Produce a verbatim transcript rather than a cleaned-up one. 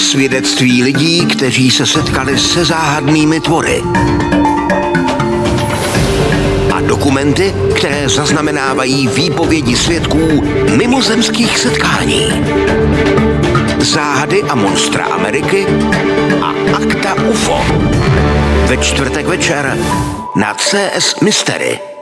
Svědectví lidí, kteří se setkali se záhadnými tvory. A dokumenty, které zaznamenávají výpovědi svědků mimozemských setkání. Záhady a monstra Ameriky a akta U F O. Ve čtvrtek večer na C S Mystery.